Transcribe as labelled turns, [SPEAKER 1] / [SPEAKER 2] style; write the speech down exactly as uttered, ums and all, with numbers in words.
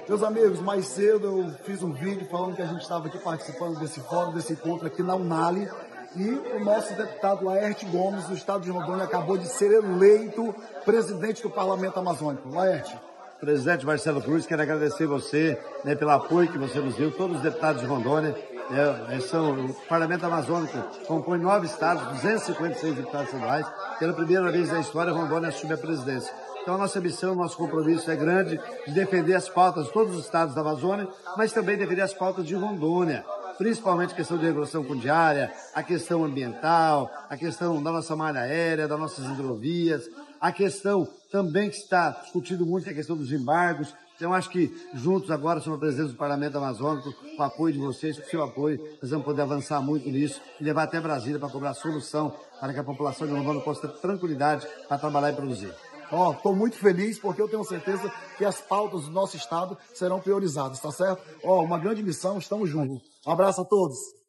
[SPEAKER 1] Meus amigos, mais cedo eu fiz um vídeo falando que a gente estava aqui participando desse fórum, desse encontro aqui na Unali, e o nosso deputado Laerte Gomes, do estado de Rondônia, acabou de ser eleito presidente do Parlamento Amazônico. Laerte.
[SPEAKER 2] Presidente Marcelo Cruz, quero agradecer você, né, pelo apoio que você nos deu, todos os deputados de Rondônia. É, são, o Parlamento Amazônico compõe nove estados, duzentos e cinquenta e seis deputados estaduais. Pela primeira vez na história, Rondônia assume a presidência. Então a nossa missão, nosso compromisso é grande de defender as pautas de todos os estados da Amazônia, mas também defender as pautas de Rondônia, principalmente a questão de regulação fundiária, a questão ambiental, a questão da nossa malha aérea, das nossas hidrovias, a questão também que está discutindo muito, é a questão dos embargos. Então, acho que juntos agora, sob a presença do Parlamento Amazônico, com o apoio de vocês, com o seu apoio, nós vamos poder avançar muito nisso e levar até Brasília para cobrar solução para que a população de Rondônia possa ter tranquilidade para trabalhar e produzir.
[SPEAKER 1] Ó, estou muito feliz porque eu tenho certeza que as pautas do nosso estado serão priorizadas, tá certo? Ó, uma grande missão, estamos juntos. Um abraço a todos.